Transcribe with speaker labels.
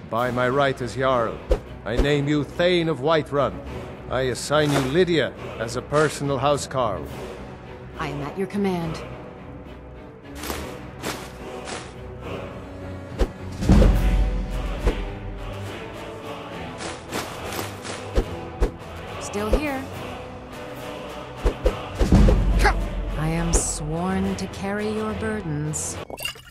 Speaker 1: By my right as Jarl, I name you Thane of Whiterun. I assign you Lydia as a personal housecarl.
Speaker 2: I am at your command. Still here. I am sworn to carry your burdens.